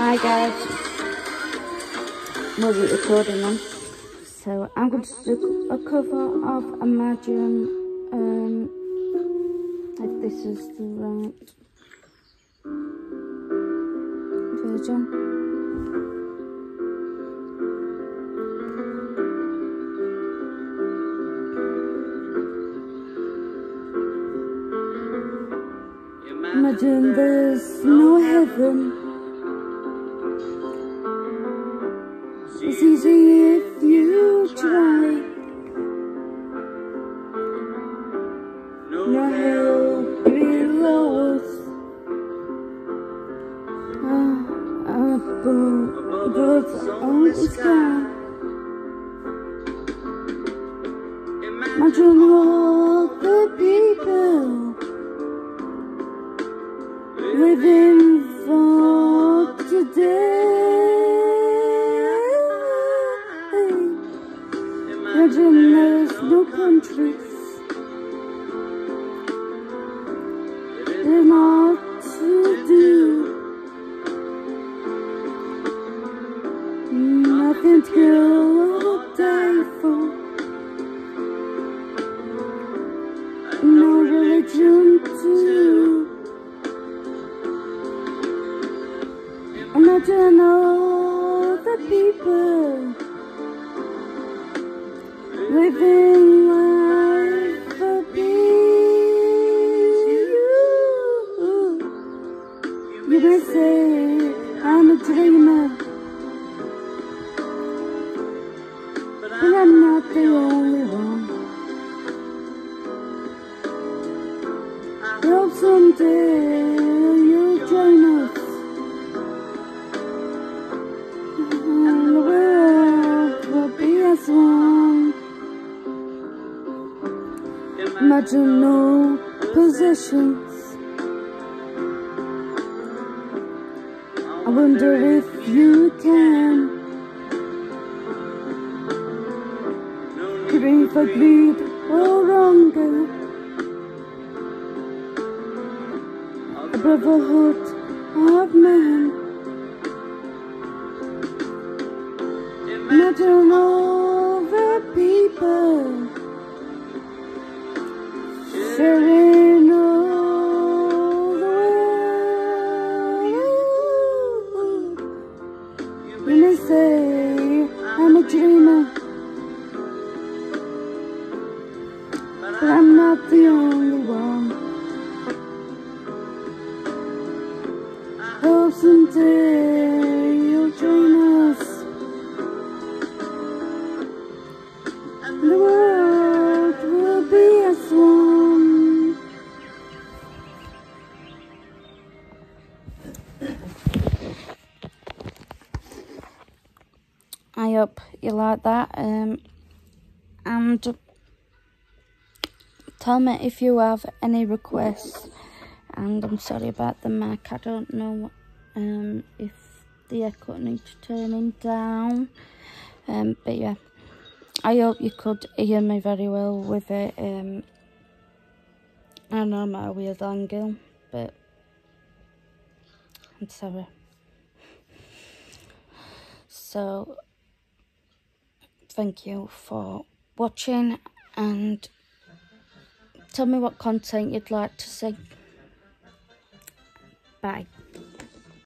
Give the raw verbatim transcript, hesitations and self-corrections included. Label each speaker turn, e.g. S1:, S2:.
S1: Hi guys, wasn't recording then. So I'm going to do a cover of Imagine, um, if this is the right version. Imagine there's no heaven. It's easy if you try. No hell below us. Uh, above, above on the sky. Imagine all the people living for today. Imagine there's no countries. There's not to do. Nothing to kill or die for. No religion too. Imagine all the people living life for peace. You may say I'm a dreamer, but I'm not the only one. I hope someday you'll join us. And the world will be as one. Imagine no possessions. I wonder if you can. Greed for greed or hunger. A brotherhood of man. Imagine all the people sharing all the world. You may say I'm a dreamer, but I'm not the only one. Hope someday you'll join us. The world will be as one. I hope you like that. Um, and tell me if you have any requests. And I'm sorry about the mic. I don't know um, if the echo needs turning down. Um, but yeah. I hope you could hear me very well with it. Um, I know I'm at a weird angle, but I'm sorry. So, thank you for watching, and tell me what content you'd like to see. Bye.